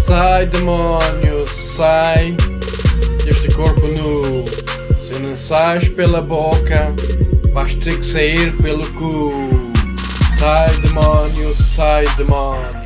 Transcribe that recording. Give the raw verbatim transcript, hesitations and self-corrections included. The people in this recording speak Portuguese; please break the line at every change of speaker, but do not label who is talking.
Sai, demónio, sai deste corpo nu. Se não sais pela boca, vais ter que sair pelo cu. Sai, demónio, sai, demónio.